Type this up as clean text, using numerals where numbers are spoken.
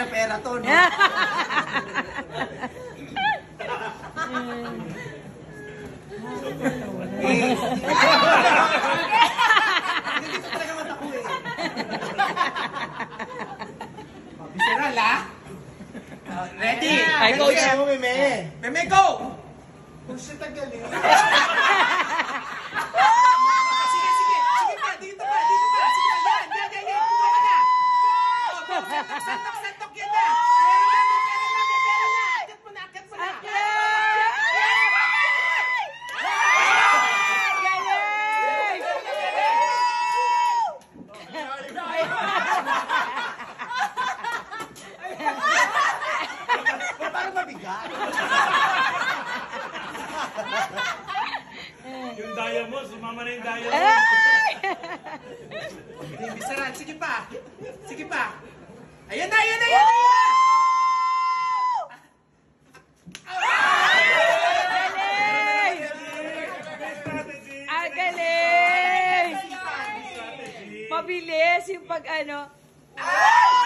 na pera to, no? Hindi ko talaga mataku eh. Visceral, ha? Ready? Ay, coach. Meme, go! Kung siya tagalin. Sige, sige. Sige pa, dito pa, dito pa. Sige, yan. Kuha ka na. Go! Santok, yan na. May pera na. Akit mo na. Parang mabigat. Yung daya mo, sumama na yung daya mo. Visceral, sige pa. Sige pa. Ayan na. Ang galing! Mabilis yung pag ano.